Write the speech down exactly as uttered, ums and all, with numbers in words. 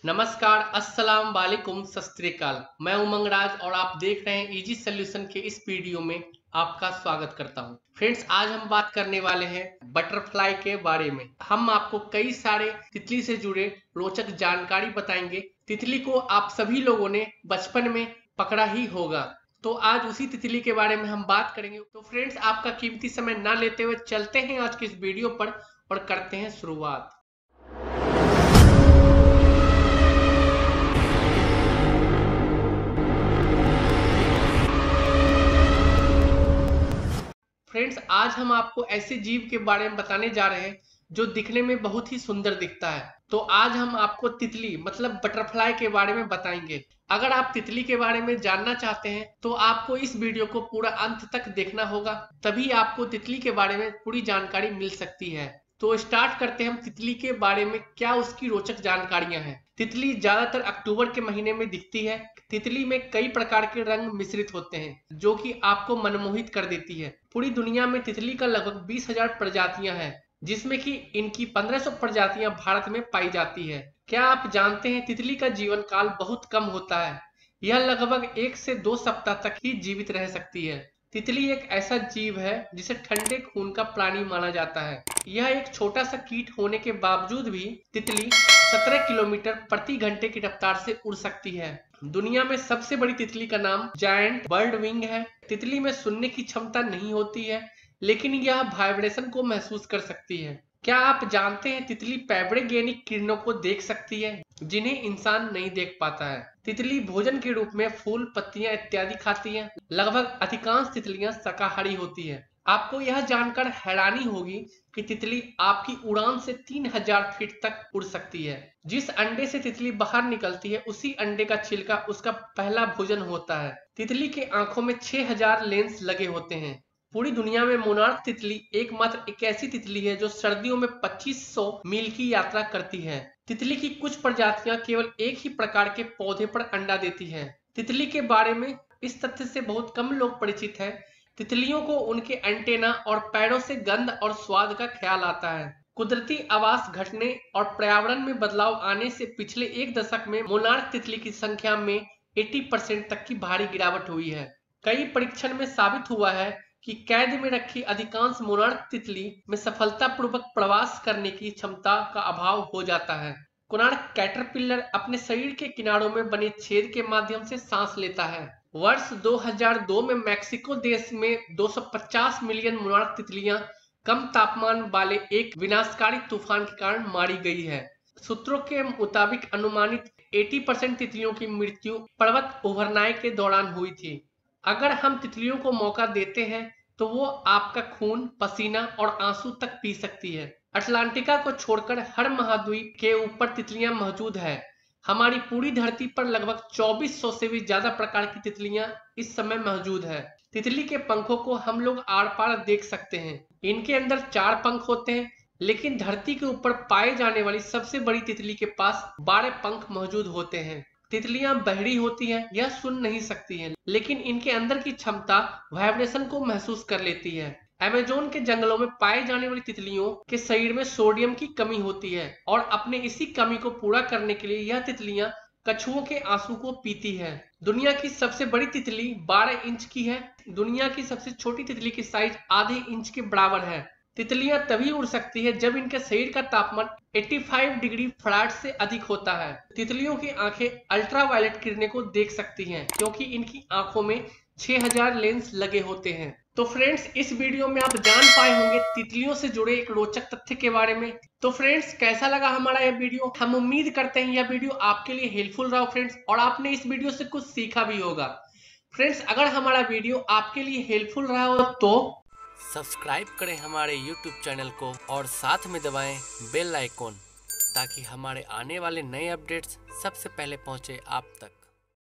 नमस्कार, अस्सलाम वालेकुम, सत श्री अकाल। मैं उमंग राज और आप देख रहे हैं इजी सॉल्यूशन के इस वीडियो में आपका स्वागत करता हूं। फ्रेंड्स, आज हम बात करने वाले हैं बटरफ्लाई के बारे में। हम आपको कई सारे तितली से जुड़े रोचक जानकारी बताएंगे। तितली को आप सभी लोगों ने बचपन में पकड़ा ही होगा, तो आज उसी तितली के बारे में हम बात करेंगे। तो फ्रेंड्स, आपका कीमती समय ना लेते हुए चलते हैं आज की इस वीडियो पर और करते हैं शुरुआत। फ्रेंड्स, आज हम आपको ऐसे जीव के बारे में बताने जा रहे हैं जो दिखने में बहुत ही सुंदर दिखता है। तो आज हम आपको तितली मतलब बटरफ्लाई के बारे में बताएंगे। अगर आप तितली के बारे में जानना चाहते हैं तो आपको इस वीडियो को पूरा अंत तक देखना होगा, तभी आपको तितली के बारे में पूरी जानकारी मिल सकती है। तो स्टार्ट करते हैं हम तितली के बारे में क्या उसकी रोचक जानकारियां हैं। तितली ज्यादातर अक्टूबर के महीने में दिखती है। तितली में कई प्रकार के रंग मिश्रित होते हैं जो कि आपको मनमोहित कर देती है। पूरी दुनिया में तितली का लगभग बीस हजार प्रजातियां हैं, जिसमें कि इनकी पंद्रह सौ प्रजातियां भारत में पाई जाती है। क्या आप जानते हैं तितली का जीवन काल बहुत कम होता है। यह लगभग एक से दो सप्ताह तक ही जीवित रह सकती है। तितली एक ऐसा जीव है जिसे ठंडे खून का प्राणी माना जाता है। यह एक छोटा सा कीट होने के बावजूद भी तितली सत्रह किलोमीटर प्रति घंटे की रफ्तार से उड़ सकती है। दुनिया में सबसे बड़ी तितली का नाम जायंट बर्ड विंग है। तितली में सुनने की क्षमता नहीं होती है, लेकिन यह वाइब्रेशन को महसूस कर सकती है। क्या आप जानते हैं तितली पैब्रेगेनिक किरणों को देख सकती है, जिन्हें इंसान नहीं देख पाता है। तितली भोजन के रूप में फूल, पत्तियां इत्यादि खाती हैं। लगभग अधिकांश तितलियां शाकाहारी होती है। आपको यह जानकर हैरानी होगी कि तितली आपकी उड़ान से तीन हजार फीट तक उड़ सकती है। जिस अंडे से तितली बाहर निकलती है, उसी अंडे का छिलका उसका पहला भोजन होता है। तितली के आंखों में छह हजार लेंस लगे होते हैं। पूरी दुनिया में मोनार्क तितली एकमात्र एक ऐसी तितली है जो सर्दियों में पच्चीस सौ मील की यात्रा करती है। तितली की कुछ प्रजातियां केवल एक ही प्रकार के पौधे पर अंडा देती हैं। तितली के बारे में इस तथ्य से बहुत कम लोग परिचित हैं। तितलियों को उनके एंटेना और पैरों से गंध और स्वाद का ख्याल आता है। कुदरती आवास घटने और पर्यावरण में बदलाव आने से पिछले एक दशक में मोनार्क तितली की संख्या में अस्सी परसेंट तक की भारी गिरावट हुई है। कई परीक्षण में साबित हुआ है कि कैद में रखी अधिकांश मोनार्क तितली में सफलतापूर्वक प्रवास करने की क्षमता का अभाव हो जाता है। कोणार्क कैटरपिलर अपने शरीर के किनारों में बने छेद के माध्यम से सांस लेता है। वर्ष दो हज़ार दो में मैक्सिको देश में दो सौ पचास मिलियन मोनार्क तितलियां कम तापमान वाले एक विनाशकारी तूफान के कारण मारी गई है। सूत्रों के मुताबिक अनुमानित अस्सी परसेंट तितलियों की मृत्यु पर्वत उभरनाई के दौरान हुई थी। अगर हम तितलियों को मौका देते हैं तो वो आपका खून, पसीना और आंसू तक पी सकती है। अटलांटिका को छोड़कर हर महाद्वीप के ऊपर तितलियां मौजूद है। हमारी पूरी धरती पर लगभग चौबीस सौ से भी ज्यादा प्रकार की तितलियां इस समय मौजूद है। तितली के पंखों को हम लोग आर पार देख सकते हैं। इनके अंदर चार पंख होते हैं, लेकिन धरती के ऊपर पाए जाने वाली सबसे बड़ी तितली के पास बारह पंख मौजूद होते हैं। तितलियां बहरी होती हैं, यह सुन नहीं सकती हैं, लेकिन इनके अंदर की क्षमता वाइब्रेशन को महसूस कर लेती है। अमेज़न के जंगलों में पाए जाने वाली तितलियों के शरीर में सोडियम की कमी होती है और अपने इसी कमी को पूरा करने के लिए यह तितलियां कछुओं के आंसू को पीती है। दुनिया की सबसे बड़ी तितली बारह इंच की है। दुनिया की सबसे छोटी तितली की साइज आधे इंच के बराबर है। तितलियां तभी उड़ सकती है जब इनके शरीर का तापमान पचासी डिग्री फ़ारेनहाइट से अधिक होता है। तितलियों की आंखें अल्ट्रावायलेट किरणें को देख सकती हैं, क्योंकि इनकी आंखों में छह हजार लेंस लगे होते हैं। तो फ्रेंड्स, इस वीडियो में आप जान पाए होंगे तितलियों से जुड़े एक रोचक तथ्य के बारे में। तो फ्रेंड्स, कैसा लगा हमारा यह वीडियो? हम उम्मीद करते हैं यह वीडियो आपके लिए हेल्पफुल रहा फ्रेंड्स, और आपने इस वीडियो से कुछ सीखा भी होगा। फ्रेंड्स, अगर हमारा वीडियो आपके लिए हेल्पफुल रहा हो तो सब्सक्राइब करें हमारे यूट्यूब चैनल को और साथ में दबाएं बेल आइकॉन, ताकि हमारे आने वाले नए अपडेट्स सबसे पहले पहुंचे आप तक।